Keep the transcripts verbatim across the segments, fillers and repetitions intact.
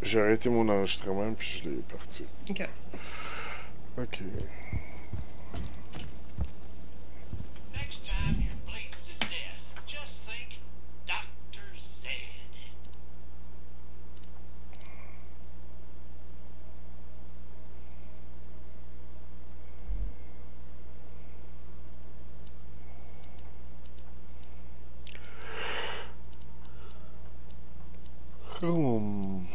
J'ai arrêté mon enregistrement puis je l'ai parti. Ok. Ok. Next time you're bleeding to death, just think doctor Zed. Um.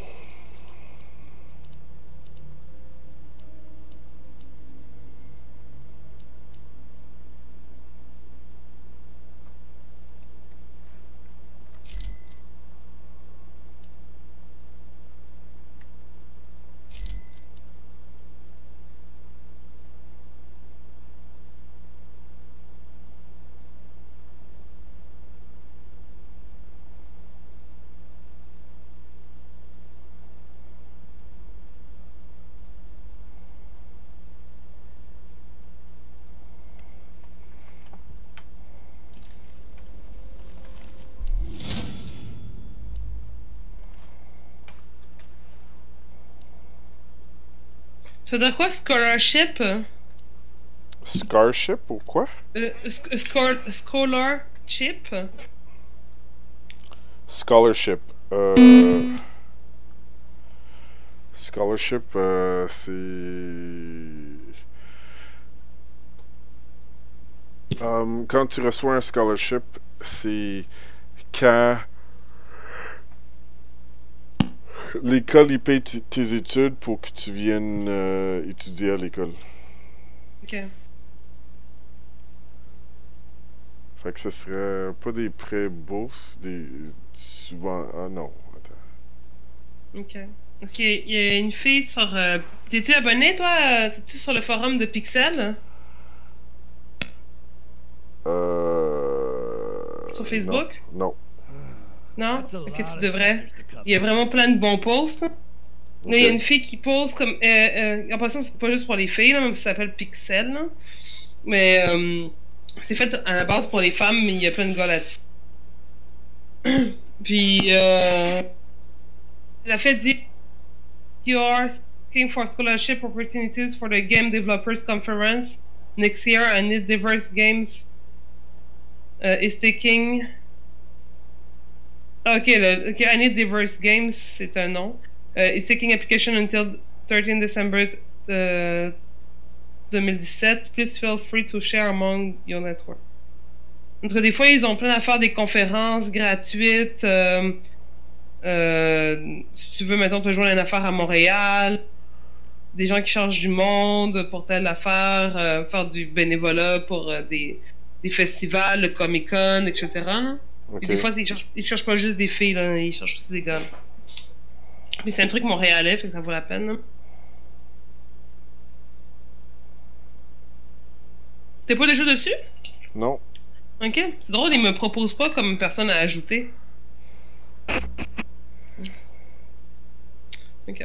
Ça doit quoi, scholarship? Scarship ou quoi? Euh, sc- score, scholarship? Scholarship. Euh. Scholarship, euh, c'est. Um, quand tu reçois un scholarship, c'est quand l'école y paye t- tes études pour que tu viennes euh, étudier à l'école. Ok. Fait que ce serait pas des prêts bourses, des. Souvent. Ah non, attends. Ok. Parce qu'il y, a- il y a une fille sur. Euh, T'es-tu abonné, toi? euh, T'es-tu sur le forum de Pixel? Euh. Sur Facebook? Non. Non? That's a Ok, lot tu of devrais. sectors to cover. Il y a vraiment plein de bons posts. Là, Ok. il y a une fille qui pose comme. Euh, euh, en passant, c'est pas juste pour les filles, là, même si ça s'appelle Pixel. Là. Mais euh, c'est fait à la base pour les femmes, mais il y a plein de gars là-dessus. Puis, euh, elle a fait dire You are looking for scholarship opportunities for the Game Developers Conference next year. I need diverse games. Uh, is taking. Ah, ok, le, ok, I need diverse games, c'est un nom. Uh, is taking application until thirteenth December uh, twenty seventeen. Please feel free to share among your network. Donc, des fois, ils ont plein d'affaires, des conférences gratuites. Euh, euh, si tu veux, mettons, te joindre à une affaire à Montréal. Des gens qui changent du monde pour telle affaire. Euh, faire du bénévolat pour euh, des, des festivals, le Comic-Con, et cetera. Là. Ok. Et des fois, ils cherchent, ils cherchent pas juste des filles, là, ils cherchent aussi des gars. Là. Mais c'est un truc montréalais, fait que ça vaut la peine. Là. T'es pas déjà dessus? Non. Ok. C'est drôle, ils me proposent pas comme personne à ajouter. Ok.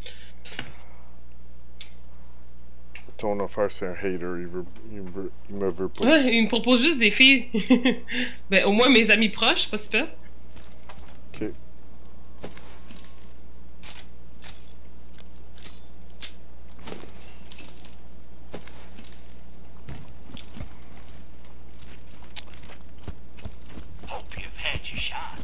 Ton affaire, c'est un hater. Il, veut, il, veut, il me veut pas. Ouais, ils me proposent juste des filles. Ben, au moins mes amis proches, pas super. Ok. Hope you've had your shots.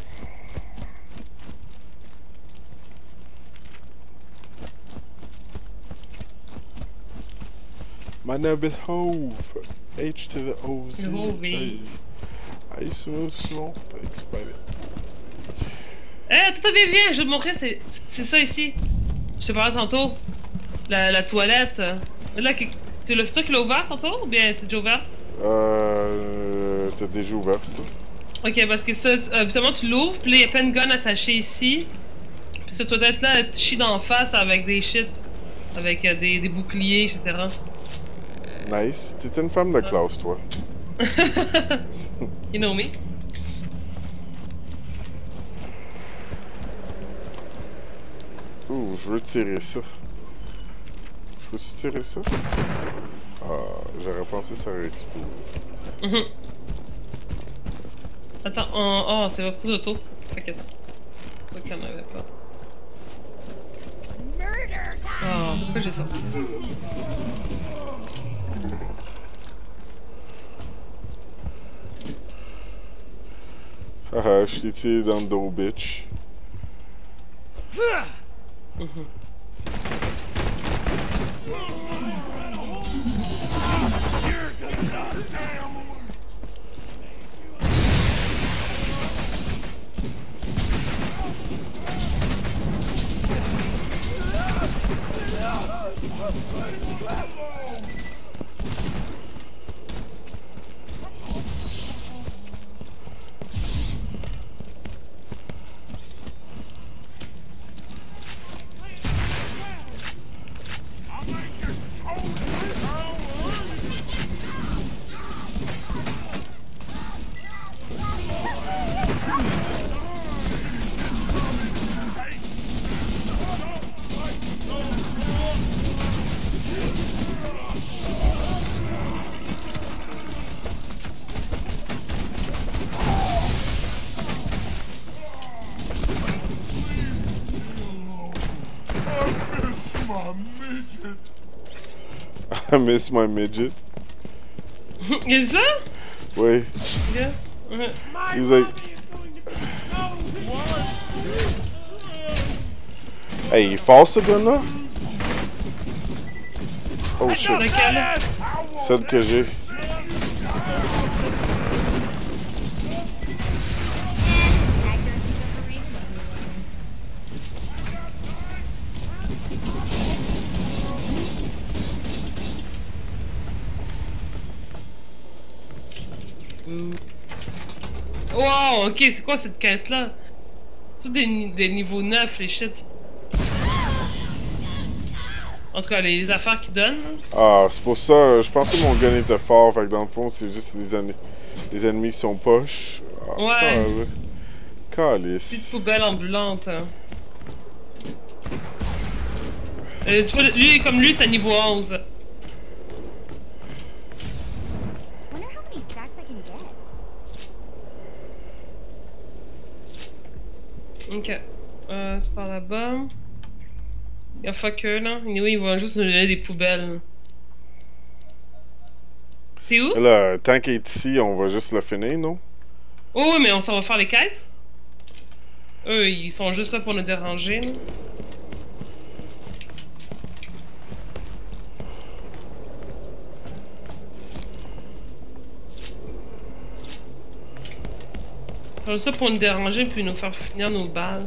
My name is Hove. H to the O Z. Hove. I so slow. Explain it. Eh, attends, viens, viens, je vais te montrer, c'est c'est ça ici. Je te parlais tantôt. La, la toilette. Là, que- tu l'as c'est toi qui l'as ouvert tantôt ou bien t'es déjà ouvert? Euh. T'as déjà ouvert, toi? Ok, parce que ça, euh, habituellement tu l'ouvres, puis là, il y a plein de guns attachés ici. Puis cette toilette-là, elle te chie d'en face avec des shit. Avec euh, des, des boucliers, et cetera. Nice. T'es une femme de classe, toi. You know me? Ouh, je veux tirer ça. Je veux tirer ça? Ah, j'aurais pensé que ça aurait explosé. Mhm. Attends, oh, oh c'est beaucoup d'auto. Fait que. Faut qu'il y en avait pas. Pourquoi j'ai sorti? Haha, je t'ai tiré dans le dos, bitch. Mhm. I miss my midget. Il dit ça? Oui. Yeah. Ouais. He's like... Hey, il est fort ce gun-là? Oh shit. Lequel? Celle que j'ai. Wow, ok, c'est quoi cette quête-là? C'est des, ni- des niveaux neuf, les shit. En tout cas, les, les affaires qu'ils donnent. Ah, c'est pour ça, je pensais que mon gun était fort, fait que dans le fond, c'est juste les, en- les ennemis qui sont poches. Ah, Ouais. Calice. Petite poubelle ambulante. Hein. Euh, tu vois, lui, comme lui, c'est niveau onze. Wonder how many stacks I can get. Ok. Euh, c'est par là-bas. Y'a fucker là. Oui, il va juste nous donner des poubelles. C'est où? Là, tant qu'il est ici, on va juste le finir, non? Oh, mais on s'en va faire les quêtes? Eux, ils sont juste là pour nous déranger. Là. Ils sont juste là pour nous déranger puis nous faire finir nos balles.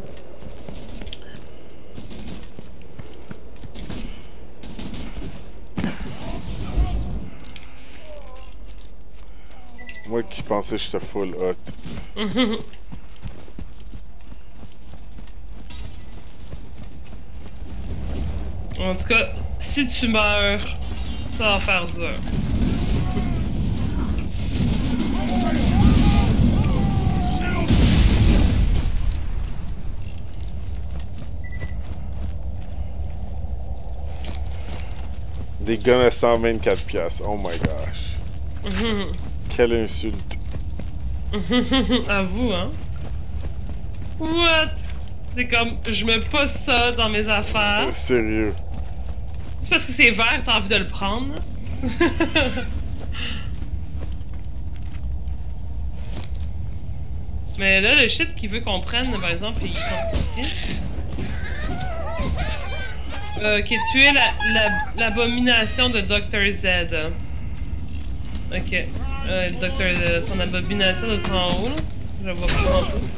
Moi qui pensais que j'étais full hot. En tout cas, si tu meurs, ça va faire dur. Des guns à cent vingt-quatre piastres. Oh my gosh. Quelle insulte. À vous, hein? What? C'est comme, je mets pas ça dans mes affaires. Sérieux. C'est parce que c'est vert, t'as envie de le prendre. Mais là, le shit qu'il veut qu'on prenne, par exemple, ils sont ici. Euh, qui est tuer la, la, l'abomination de docteur Z. Ok. Euh, docteur Z, son abomination de en haut, là. Je vois pas en tout.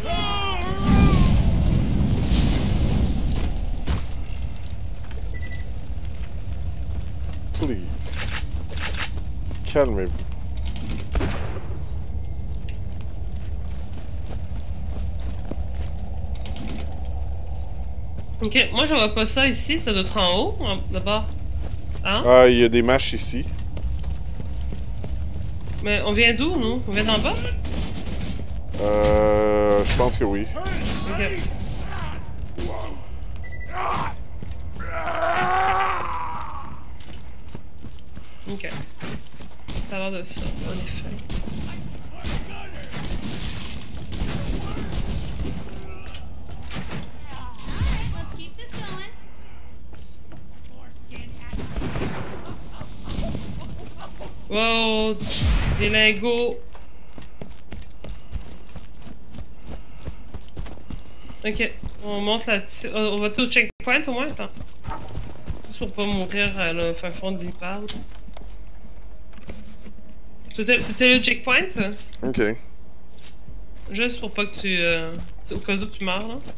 Please. Calmez-vous. Ok, moi je vois pas ça ici, ça doit être en haut, en- d'abord. Hein? Ah, il y a des matchs ici. Mais on vient d'où, nous? On vient d'en bas? Euh. Je pense que oui. Ok. Ok. Ça a l'air de ça, en effet. Alright, let's keep this going. Wow, des lingots. Ok, on monte là-dessus. On on va-tu au checkpoint au moins? Attends. Juste pour pas mourir à le fin fond d'une cloud. T'étais t'étais au checkpoint? Ok. Juste pour pas que tu... Euh, au cas où tu meurs, là.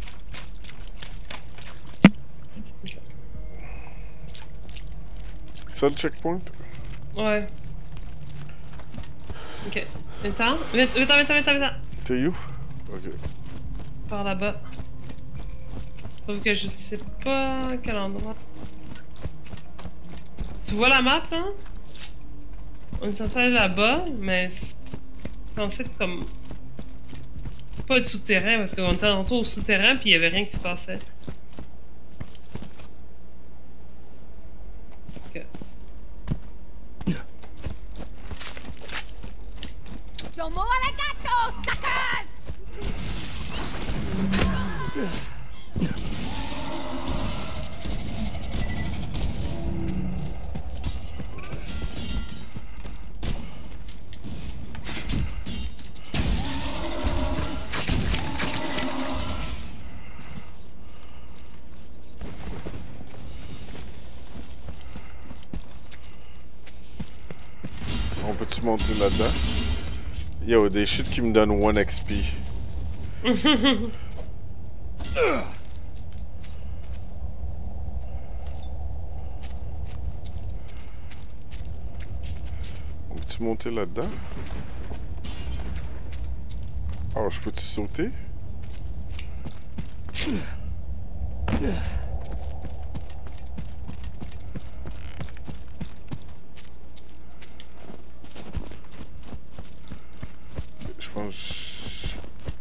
Ça le checkpoint? Ouais. Ok. Viens-t'en. Viens-t'en, viens-t'en, viens-t'en, viens-t'en. T'es où? Ok. Par là-bas. Sauf que je sais pas à quel endroit. Tu vois la map, là? On est censé aller là-bas, mais c'est censé être comme... pas être souterrain, parce qu'on était tantôt au souterrain, puis il y avait rien qui se passait. Ok. Domo arigato, suckers! On peut-tu monter là-dedans? Yo, des shit qui me donnent one X P. On peut-tu monter là-dedans? Oh, je peux-tu sauter? Je pense...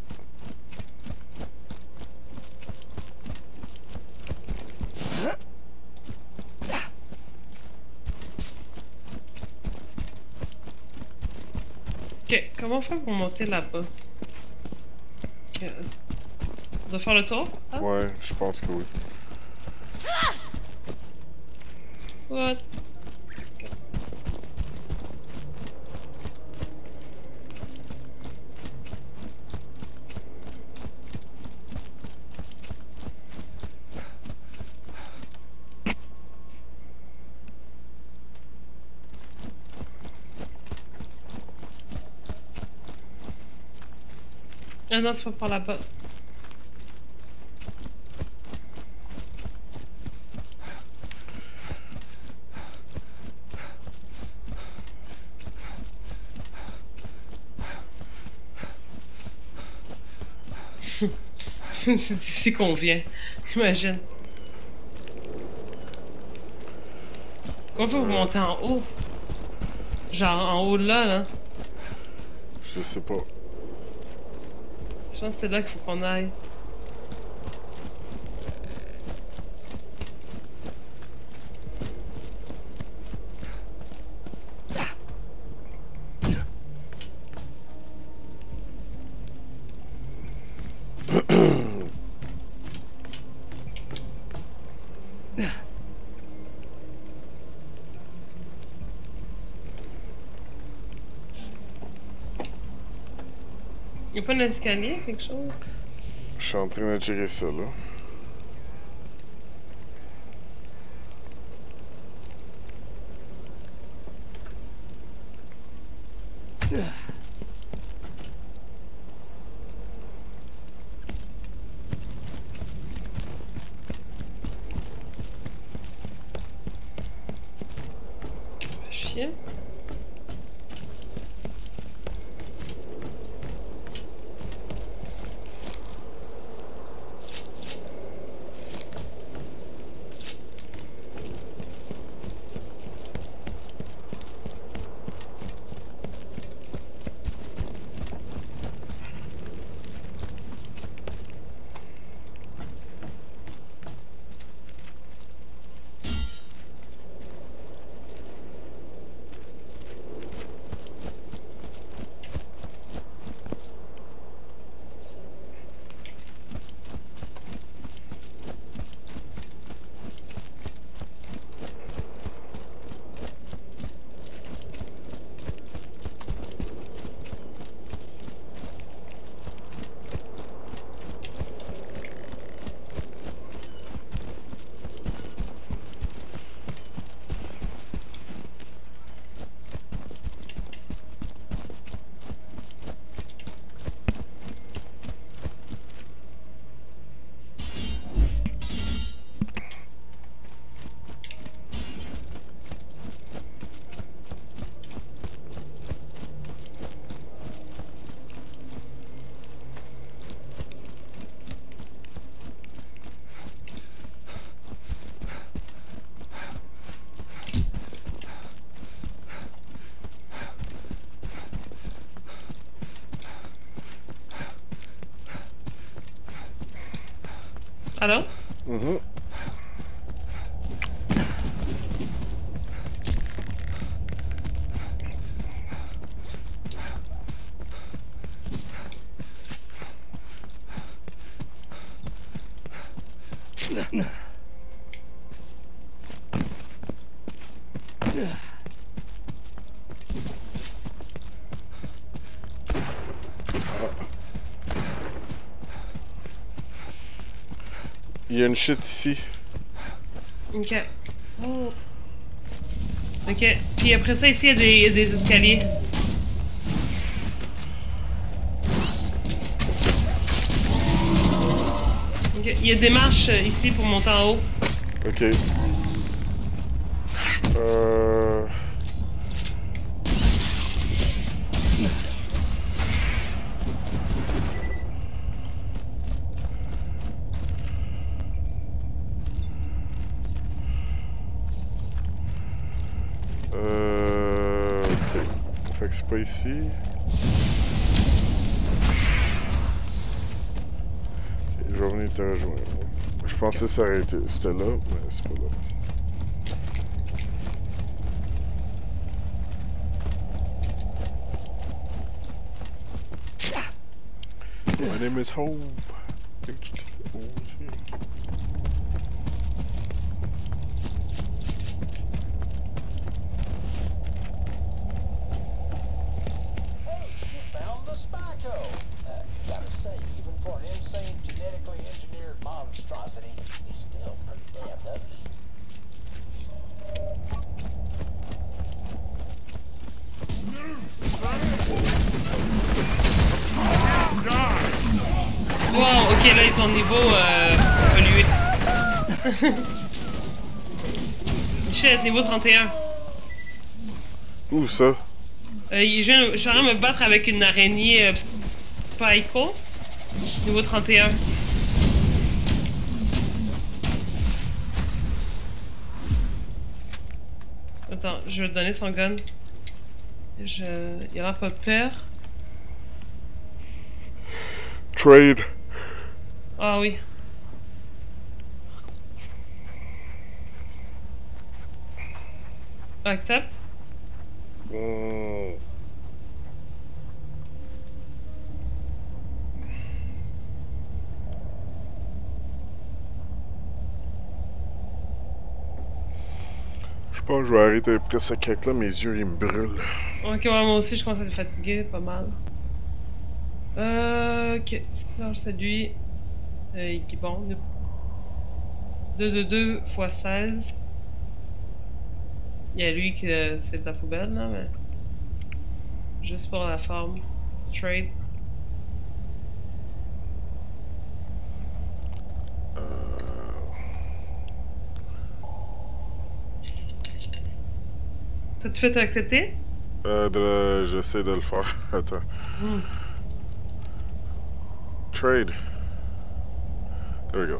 Ok, comment on fait pour monter là-bas? Ok. On doit faire le tour? Ah? Ouais, je pense que oui. What? Ok. Ah non, c'est pas par là-bas. C'est d'ici qu'on vient. Imagine. Comment on peut monter en haut? Genre en haut là, là. Je sais pas. Je pense que c'est là qu'il faut qu'on aille. Y'a pas un escalier, quelque chose? Je suis en train de gérer ça, là. Chier. Allô? Mhm. Il y a une shit ici. Ok. Oh. Ok. Puis après ça, ici, il y a des, il y a des escaliers. Ok. Il y a des marches euh, ici pour monter en haut. Ok. Euh... Euh... Ok. Fait que c'est pas ici. Ok, je vais venir te rejoindre. Je pensais que ça aurait été... C'était là, mais c'est pas là. My name is Hove. H T O V. Hey, you found the Spyco! Uh, gotta say, even for an insane genetically engineered monstrosity, it's still pretty damn ugly. Wow, ok, là, ils sont au niveau euh, évolué. Shit, niveau trente et un. Où ça? Euh, je viens je suis en train de me battre avec une araignée euh, Spyco. Niveau trente et un. Attends, je vais te donner son gun. Je... Il aura pas peur. Trade. Ah oui. Accepte. Mm. Je pense que je vais arrêter après ce crack là, mes yeux ils me brûlent. Ok, ouais, moi aussi je commence à être fatigué, pas mal. Euh, ok, alors c'est lui. Euh, qui est bon. deux de deux fois seize. Il y a lui qui euh, c'est de la poubelle là, mais. Juste pour la forme. Trade. Euh... T'as-tu fait accepter? Euh, de le... J'essaie de le faire. Attends. Mm. Trade. There we go.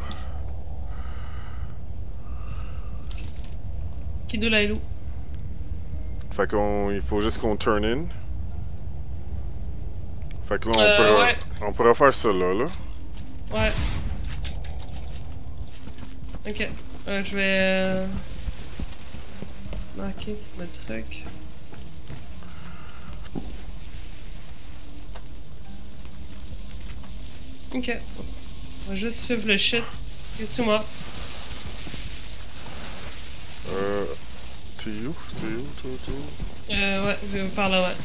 Kido Lailou. Fait qu'on... Il faut juste qu'on turn in. Fait que là, on, Euh, pourra... ouais. on pourra faire ça là, là. Ouais. Ok. Euh, je vais... Euh... marquer sur le truc. Ok. On va juste suivre le shit. Qu'est-ce que moi? Euh... T'es où? T'es où, toi, toi? Euh, ouais, je vais par là, ouais.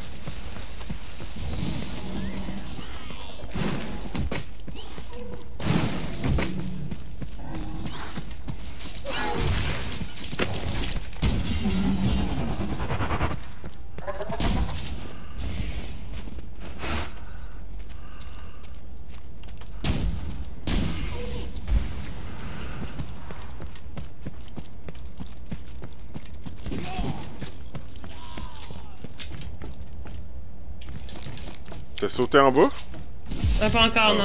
T'as sauté en bas? Euh, pas encore, Ah. non.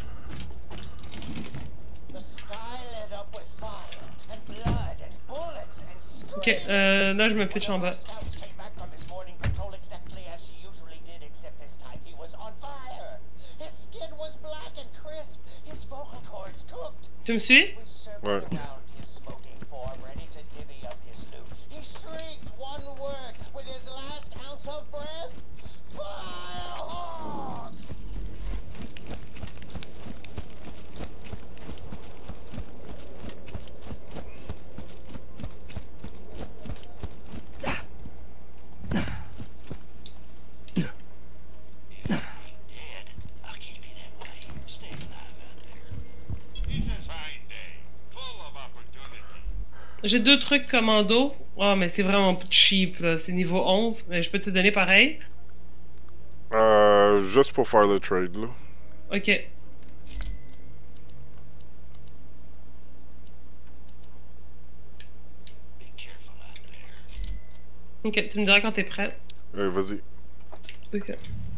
The sky lit up with fire and blood and bullets and screams. Ok, euh, là je me pitch en One bas. of our scouts came back from his morning patrol exactly as she usually did, except this time he was on fire. His skin was black and crisp, his vocal cords cooked. Tu me suis? We circled Ouais. around his smoking form, ready to divvy up his loot. He shrieked one word with his last ounce of breath. Firehawk! Dead. I'll keep you that way. Stay alive out there. It's a fine day, full of opportunity. J'ai deux trucs commando. Oh, mais c'est vraiment cheap, là. C'est niveau onze, mais je peux te donner pareil. Euh, juste pour faire le trade, là. Ok. Be careful out there. Ok, tu me diras quand t'es prêt. Euh, vas-y. Ok.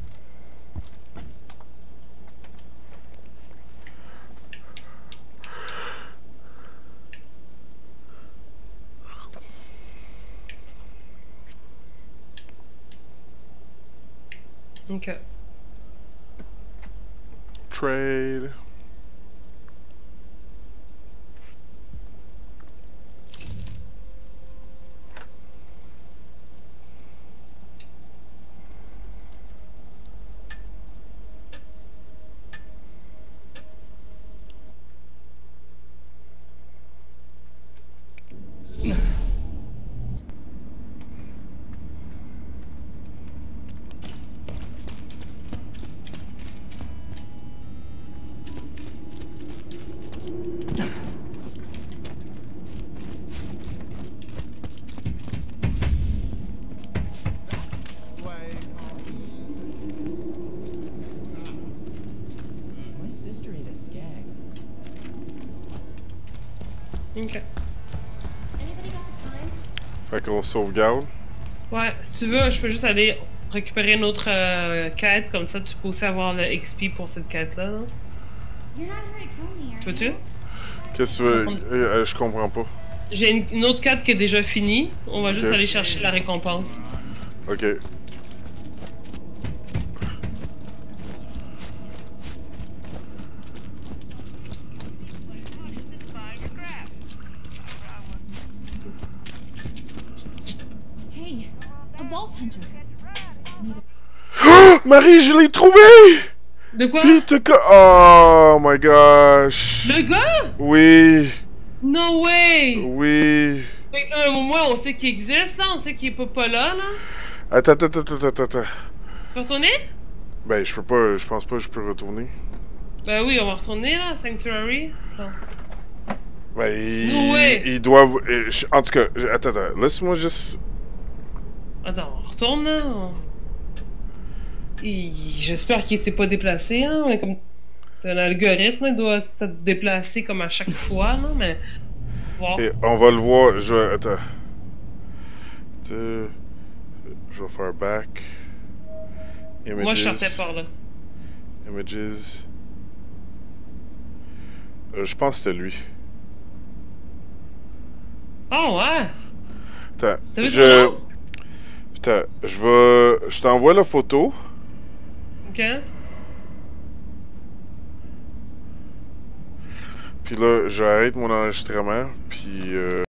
Ok. Trade. My sister ate a skag. Ok. Anybody got the time? Fait qu'on sauvegarde. Ouais, si tu veux, je peux juste aller récupérer une autre euh, quête, comme ça tu peux aussi avoir le X P pour cette quête-là. là. You're not here to kill me, are Tu veux-tu? you? Qu'est-ce que tu veux? Euh, euh, je comprends pas. J'ai une, une autre quête qui est déjà finie. On va juste Ok. aller chercher la récompense. Ok. Hey, a vault hunter. Marie, je l'ai trouvé! De quoi? Puis t'as co- Oh my gosh! Le gars? Oui! No way! Oui! Fait que, euh, au moins, on sait qu'il existe, là. On sait qu'il est pas, pas là, là. Attends, attends, attends, attends, attends. Tu peux retourner? Ben, je peux pas, je pense pas que je peux retourner. Ben oui, on va retourner, là, Sanctuary. Attends. Ben, il, No way. ils doivent. euh, je- En tout cas, je- attends, attends, laisse-moi juste. Attends, on retourne, là. on- Il- J'espère qu'il s'est pas déplacé, hein. Mais comme... C'est un algorithme, il doit se déplacer comme à chaque fois, là, mais... Bon. Ok, on va le voir. Je vais. Attends. Deux- Je vais faire back. Images. Moi, je sortais par là. Images. Euh, je pense que c'était lui. Oh, ouais! Attends. T'as vu Je. son nom? Attends, je vais. Je t'envoie la photo. Ok. Puis là, j'arrête mon enregistrement. Puis. Euh...